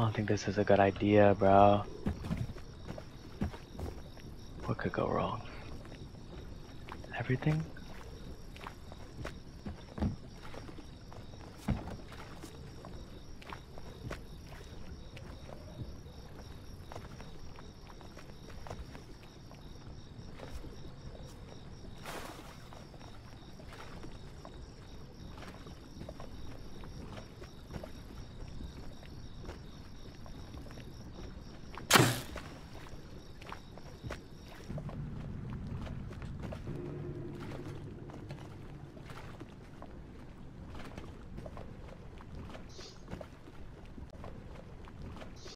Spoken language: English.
don't think this is a good idea, bro. What could go wrong? Everything?